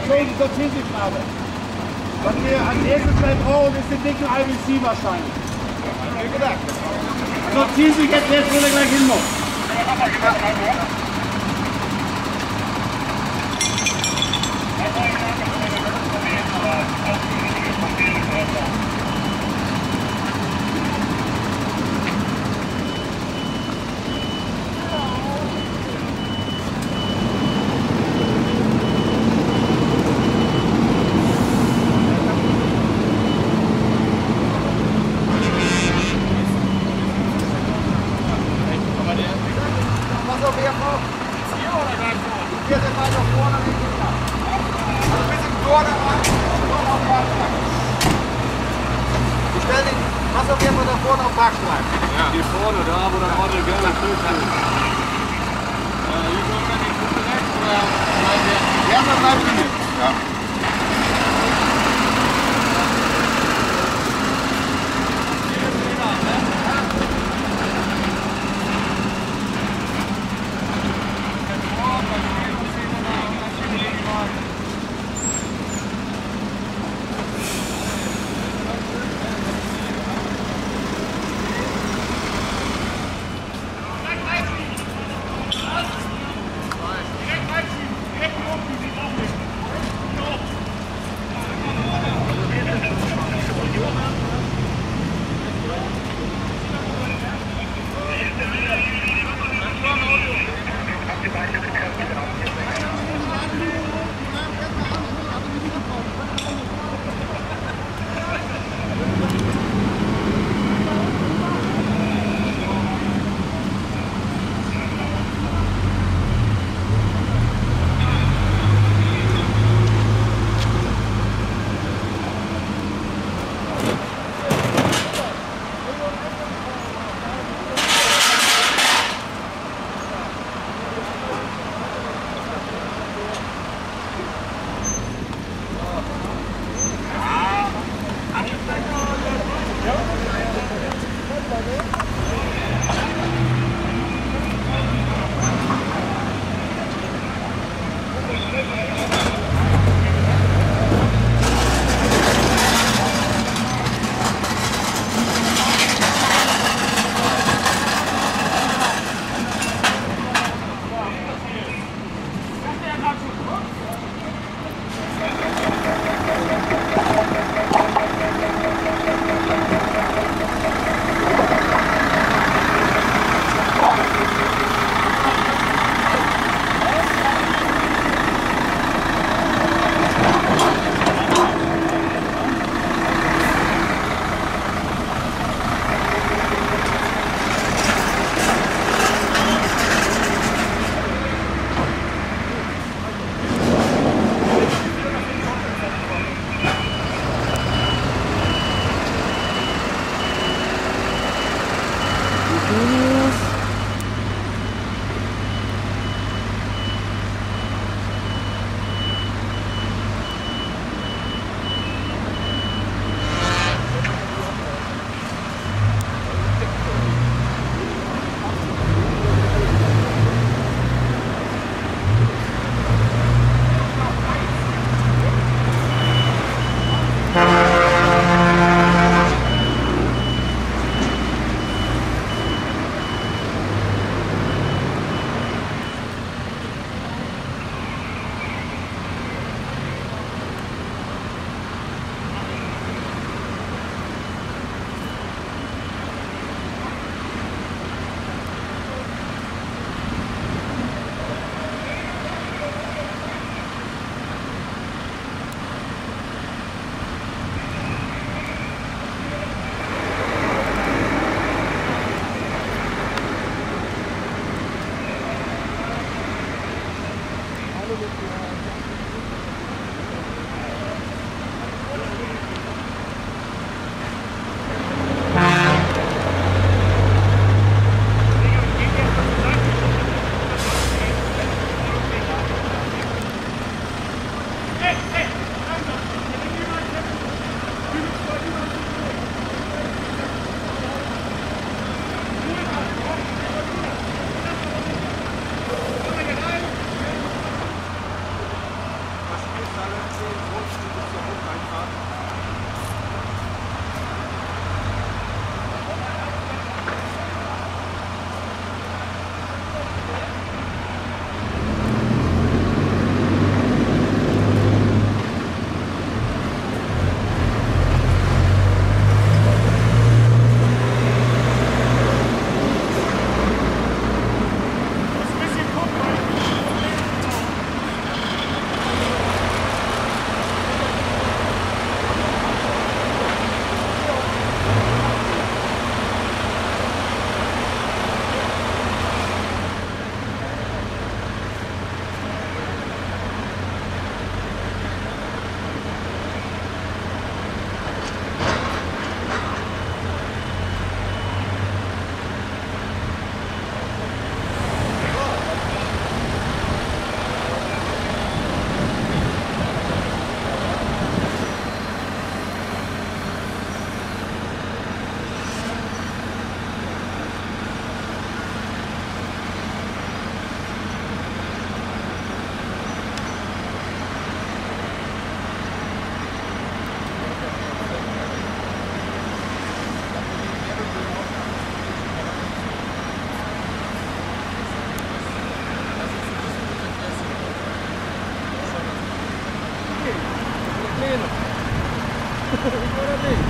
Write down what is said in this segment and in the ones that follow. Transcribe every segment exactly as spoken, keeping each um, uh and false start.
Sortieren Sie gerade. Was wir als erstes gleich brauchen, ist den dicken I B C wahrscheinlich. Sortieren Sie jetzt erst, wo der gleich hin muss. Hier vorne, da wo der Auto gelbe Schild ist. Hier kommt dann die Gruppe rechts oder bleiben wir? Ja, dann bleiben wir nicht. Ja. alleine. Ich oder nicht?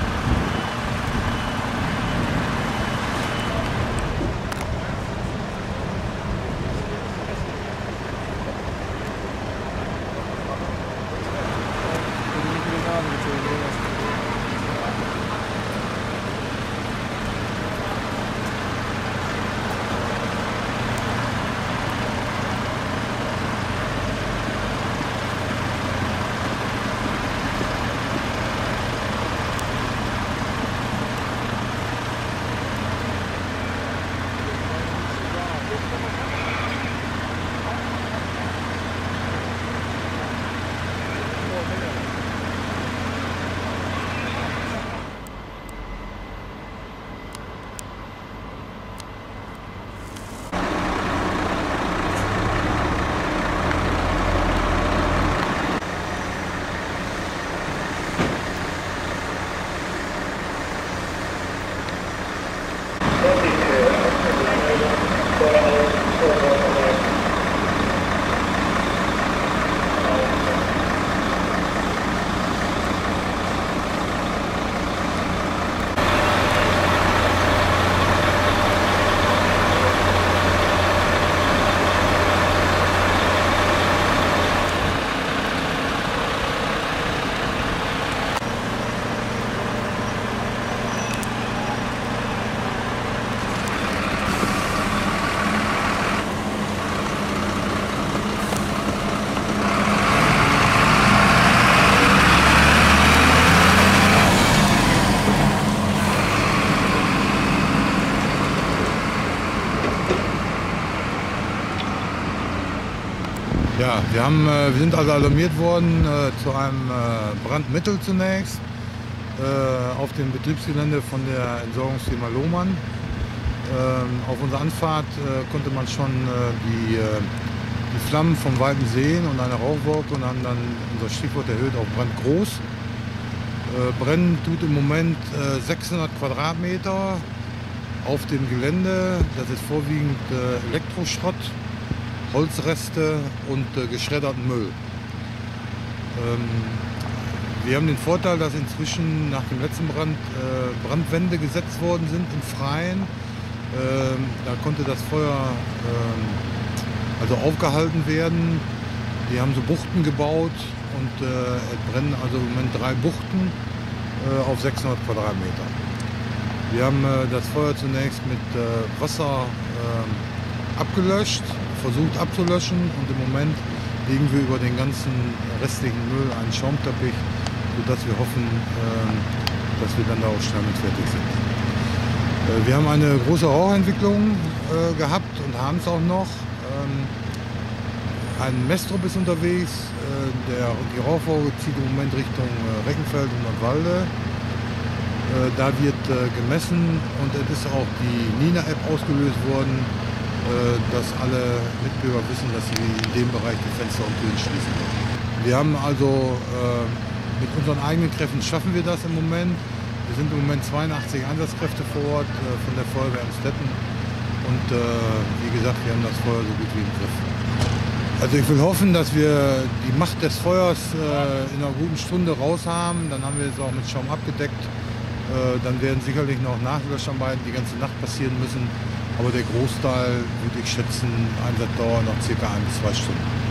Ja, wir, haben, äh, wir sind also alarmiert worden äh, zu einem äh, Brandmittel zunächst äh, auf dem Betriebsgelände von der Entsorgungsfirma Lohmann. Ähm, auf unserer Anfahrt äh, konnte man schon äh, die, äh, die Flammen vom Weiten sehen und eine Rauchwolke und haben dann unser Stichwort erhöht auf Brand groß. Äh, brennen tut im Moment äh, sechshundert Quadratmeter auf dem Gelände. Das ist vorwiegend äh, Elektroschrott, Holzreste und äh, geschredderten Müll. Ähm, wir haben den Vorteil, dass inzwischen nach dem letzten Brand äh, Brandwände gesetzt worden sind im Freien. Ähm, da konnte das Feuer ähm, also aufgehalten werden. Die haben so Buchten gebaut und äh, es brennen also im Moment drei Buchten äh, auf sechshundert Quadratmeter. Wir haben äh, das Feuer zunächst mit äh, Wasser äh, abgelöscht, versucht abzulöschen und im Moment legen wir über den ganzen restlichen Müll einen Schaumteppich, sodass wir hoffen, äh, dass wir dann da auch schnell mit fertig sind. Äh, wir haben eine große Rauchentwicklung äh, gehabt und haben es auch noch. Ähm, ein Messtrup ist unterwegs, äh, der, die Rauchwolke zieht im Moment Richtung äh, Reckenfeld und Nordwalde. Äh, da wird äh, gemessen und es ist auch die Nina-App ausgelöst worden, dass alle Mitbürger wissen, dass sie in dem Bereich die Fenster und Türen schließen können. Wir haben also äh, mit unseren eigenen Kräften schaffen wir das im Moment. Wir sind im Moment zweiundachtzig Einsatzkräfte vor Ort äh, von der Feuerwehr Emstetten und äh, wie gesagt, wir haben das Feuer so gut wie im Griff. Also ich will hoffen, dass wir die Macht des Feuers äh, in einer guten Stunde raus haben. Dann haben wir es auch mit Schaum abgedeckt. Äh, dann werden sicherlich noch Nachlöscharbeiten die ganze Nacht passieren müssen. Aber der Großteil, würde ich schätzen, Einsatzdauer noch circa ein bis zwei Stunden.